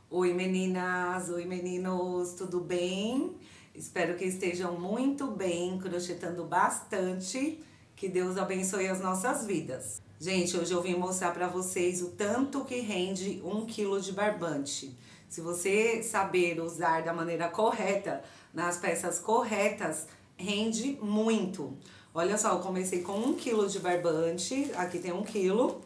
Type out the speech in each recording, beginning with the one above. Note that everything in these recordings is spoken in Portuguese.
Oi meninas, oi meninos, tudo bem? Espero que estejam muito bem, crochetando bastante. Que Deus abençoe as nossas vidas. Gente, hoje eu vim mostrar pra vocês o tanto que rende 1 quilo de barbante. Se você saber usar da maneira correta, nas peças corretas, rende muito. Olha só, eu comecei com 1 quilo de barbante, aqui tem 1 quilo.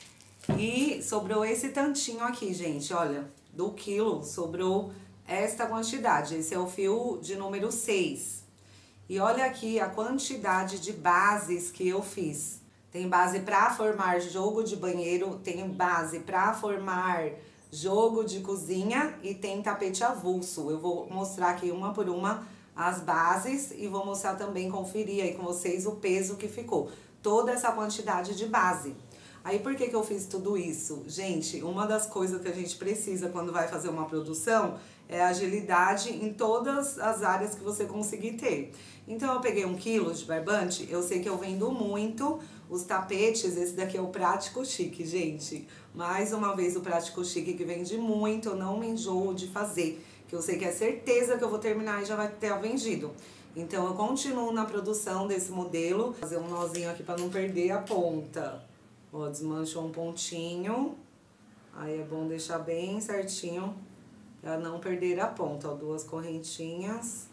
E sobrou esse tantinho aqui, gente, olha, do quilo sobrou esta quantidade. Esse é o fio de número 6. E olha aqui a quantidade de bases que eu fiz. Tem base para formar jogo de banheiro, tem base para formar jogo de cozinha e tem tapete avulso. Eu vou mostrar aqui uma por uma as bases e vou mostrar também, conferir aí com vocês o peso que ficou. Toda essa quantidade de base. Aí por que eu fiz tudo isso? Gente, uma das coisas que a gente precisa quando vai fazer uma produção é agilidade em todas as áreas que você conseguir ter. Então eu peguei 1 quilo de barbante, eu sei que eu vendo muito os tapetes, esse daqui é o Prático Chique, gente. Mais uma vez o Prático Chique que vende muito, eu não me enjoo de fazer, que eu sei que é certeza que eu vou terminar e já vai ter vendido. Então eu continuo na produção desse modelo, vou fazer um nozinho aqui para não perder a ponta. Ó, desmanchou um pontinho, aí é bom deixar bem certinho pra não perder a ponta. Ó, 2 correntinhas,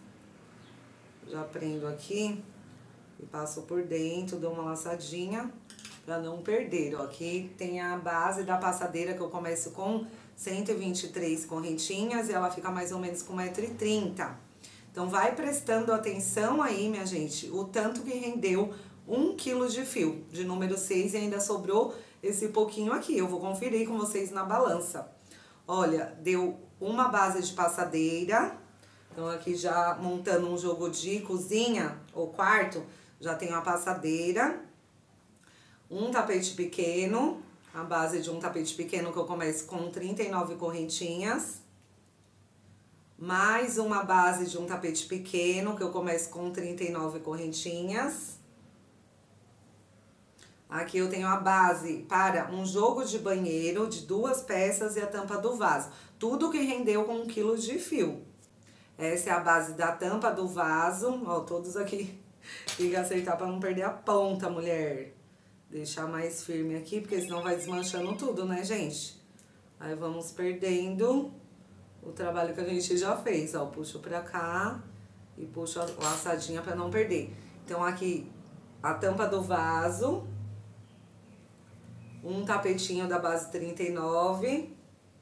já prendo aqui e passo por dentro, dou uma laçadinha pra não perder. Ó, aqui tem a base da passadeira que eu começo com 123 correntinhas e ela fica mais ou menos com 1,30 m. Então vai prestando atenção aí, minha gente, o tanto que rendeu 1 quilo de fio, de número 6, e ainda sobrou esse pouquinho aqui. Eu vou conferir com vocês na balança. Olha, deu uma base de passadeira. Então aqui já montando um jogo de cozinha ou quarto, já tenho a passadeira. Um tapete pequeno, a base de um tapete pequeno que eu começo com 39 correntinhas. Mais uma base de um tapete pequeno que eu começo com 39 correntinhas. Aqui eu tenho a base para um jogo de banheiro de 2 peças e a tampa do vaso. Tudo que rendeu com 1 quilo de fio. Essa é a base da tampa do vaso. Ó, todos aqui. Tem que acertar para não perder a ponta, mulher. Deixar mais firme aqui, porque senão vai desmanchando tudo, né, gente? Aí vamos perdendo o trabalho que a gente já fez. Ó, puxo pra cá e puxo a laçadinha para não perder. Então aqui a tampa do vaso. Um tapetinho da base 39,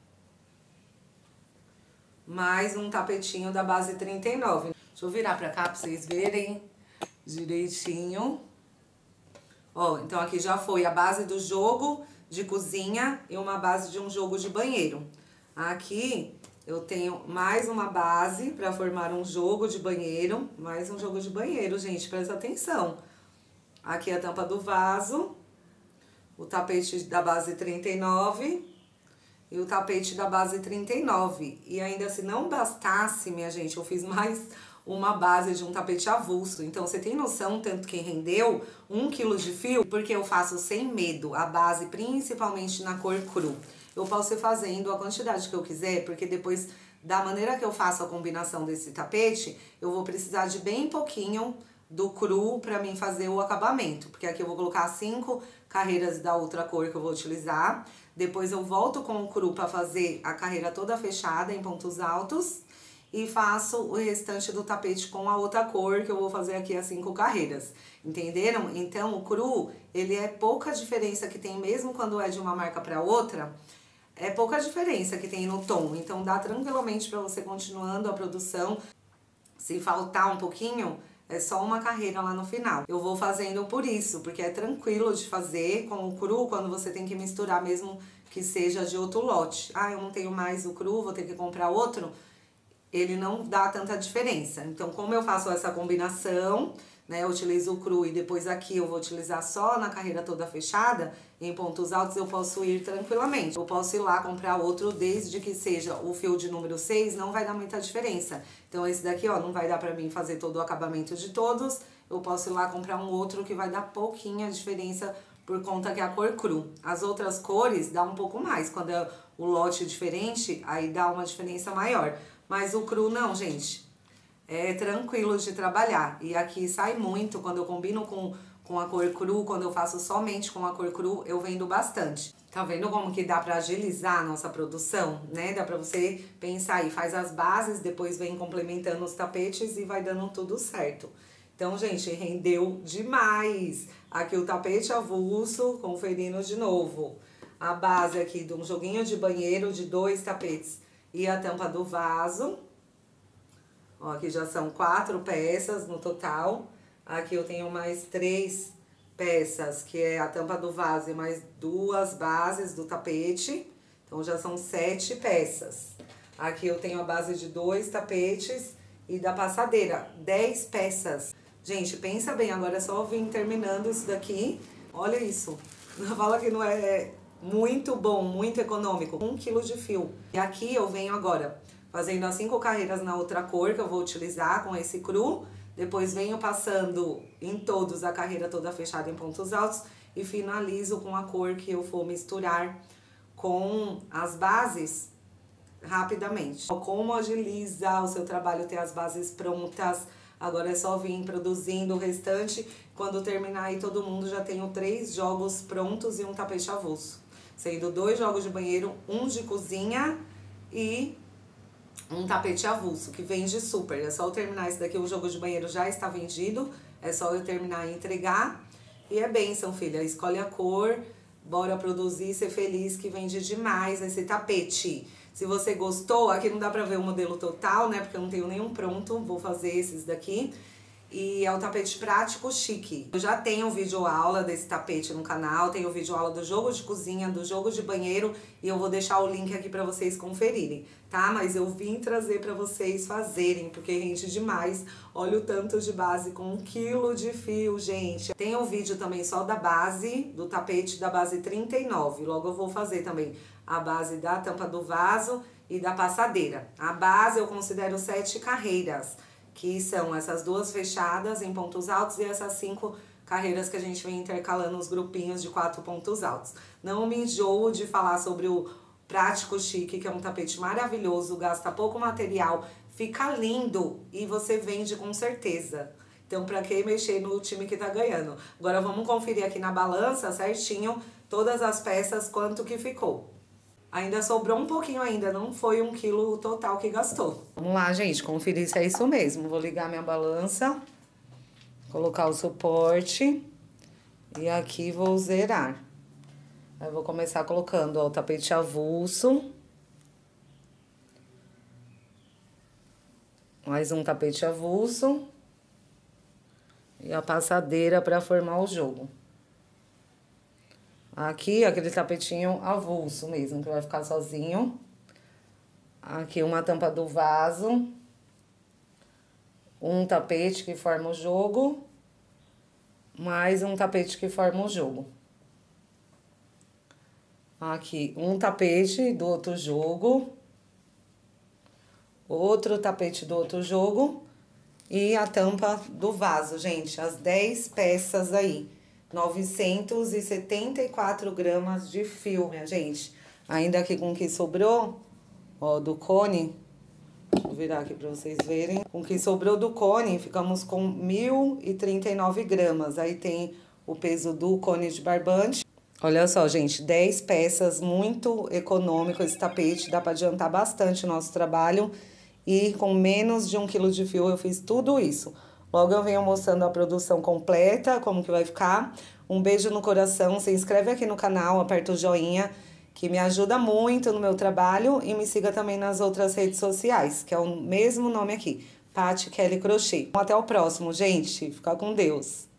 mais um tapetinho da base 39. Deixa eu virar pra cá pra vocês verem direitinho. Ó, então aqui já foi a base do jogo de cozinha e uma base de um jogo de banheiro. Aqui eu tenho mais uma base pra formar um jogo de banheiro, mais um jogo de banheiro, gente, presta atenção. Aqui a tampa do vaso. O tapete da base 39 e o tapete da base 39. E ainda se não bastasse, minha gente, eu fiz mais uma base de um tapete avulso. Então, você tem noção tanto que rendeu 1 quilo de fio? Porque eu faço sem medo a base, principalmente na cor cru. Eu posso ir fazendo a quantidade que eu quiser, porque depois, da maneira que eu faço a combinação desse tapete, eu vou precisar de bem pouquinho do cru pra mim fazer o acabamento, porque aqui eu vou colocar 5 carreiras da outra cor que eu vou utilizar, depois eu volto com o cru pra fazer a carreira toda fechada em pontos altos e faço o restante do tapete com a outra cor que eu vou fazer aqui as 5 carreiras, entenderam? Então o cru, ele é pouca diferença que tem mesmo quando é de uma marca pra outra, é pouca diferença que tem no tom, então dá tranquilamente pra você continuando a produção. Se faltar um pouquinho, é só uma carreira lá no final. Eu vou fazendo por isso, porque é tranquilo de fazer com o cru quando você tem que misturar, mesmo que seja de outro lote. Ah, eu não tenho mais o cru, vou ter que comprar outro. Ele não dá tanta diferença. Então, como eu faço essa combinação, né, eu utilizo o cru e depois aqui eu vou utilizar só na carreira toda fechada, em pontos altos eu posso ir tranquilamente. Eu posso ir lá comprar outro, desde que seja o fio de número 6, não vai dar muita diferença. Então esse daqui, ó, não vai dar pra mim fazer todo o acabamento de todos, eu posso ir lá comprar um outro que vai dar pouquinha diferença por conta que é a cor cru. As outras cores dá um pouco mais, quando é o lote diferente, aí dá uma diferença maior. Mas o cru não, gente, é tranquilo de trabalhar. E aqui sai muito, quando eu combino com a cor cru, quando eu faço somente com a cor cru, eu vendo bastante. Tá vendo como que dá pra agilizar a nossa produção, né? Dá pra você pensar aí, faz as bases, depois vem complementando os tapetes e vai dando tudo certo. Então, gente, rendeu demais. Aqui o tapete avulso, conferindo de novo. A base aqui de um joguinho de banheiro de 2 tapetes e a tampa do vaso. Ó, aqui já são 4 peças no total. Aqui eu tenho mais 3 peças, que é a tampa do vaso e mais 2 bases do tapete. Então já são 7 peças. Aqui eu tenho a base de 2 tapetes e da passadeira, 10 peças. Gente, pensa bem, agora é só vir terminando isso daqui. Olha isso. Fala que não é muito bom, muito econômico. 1 quilo de fio. E aqui eu venho agora fazendo as 5 carreiras na outra cor que eu vou utilizar com esse cru. Depois venho passando em todos a carreira toda fechada em pontos altos e finalizo com a cor que eu for misturar com as bases rapidamente. Como agiliza o seu trabalho ter as bases prontas. Agora é só vir produzindo o restante. Quando terminar aí todo mundo já tem 3 jogos prontos e um tapete avulso. Sendo 2 jogos de banheiro, 1 de cozinha e um tapete avulso, que vende super. É só eu terminar esse daqui, o jogo de banheiro já está vendido. É só eu terminar e entregar. E é bênção, filha. Escolhe a cor, bora produzir, ser feliz, que vende demais esse tapete. Se você gostou, aqui não dá pra ver o modelo total, né? Porque eu não tenho nenhum pronto, vou fazer esses daqui. E é o tapete prático chique. Eu já tenho vídeo aula desse tapete no canal, tenho vídeo aula do jogo de cozinha, do jogo de banheiro, e eu vou deixar o link aqui pra vocês conferirem, tá? Mas eu vim trazer pra vocês fazerem, porque rende demais. Olha o tanto de base com 1 quilo de fio, gente. Tem um vídeo também só da base, do tapete da base 39. Logo eu vou fazer também a base da tampa do vaso e da passadeira. A base eu considero 7 carreiras, que são essas 2 fechadas em pontos altos e essas 5 carreiras que a gente vem intercalando os grupinhos de 4 pontos altos. Não me enjoo de falar sobre o Prático Chique, que é um tapete maravilhoso, gasta pouco material, fica lindo e você vende com certeza. Então, pra que mexer no time que tá ganhando? Agora vamos conferir aqui na balança certinho todas as peças, quanto que ficou. Ainda sobrou um pouquinho ainda, não foi 1 quilo total que gastou. Vamos lá, gente, conferir se é isso mesmo. Vou ligar minha balança, colocar o suporte e aqui vou zerar. Aí vou começar colocando, ó, o tapete avulso. Mais um tapete avulso. E a passadeira para formar o jogo. Aqui, aquele tapetinho avulso mesmo, que vai ficar sozinho. Aqui uma tampa do vaso. Um tapete que forma o jogo. Mais um tapete que forma o jogo. Aqui, um tapete do outro jogo. Outro tapete do outro jogo. E a tampa do vaso, gente. As 10 peças aí. 974 gramas de fio, minha gente. Ainda aqui com o que sobrou, ó, do cone. Vou virar aqui pra vocês verem. Com o que sobrou do cone, ficamos com 1.039 gramas. Aí tem o peso do cone de barbante. Olha só, gente, 10 peças, muito econômico esse tapete. Dá pra adiantar bastante o nosso trabalho. E com menos de 1 quilo de fio eu fiz tudo isso. Logo eu venho mostrando a produção completa, como que vai ficar. Um beijo no coração, se inscreve aqui no canal, aperta o joinha, que me ajuda muito no meu trabalho. E me siga também nas outras redes sociais, que é o mesmo nome aqui, Paty Kelly Crochê. Até o próximo, gente. Fica com Deus.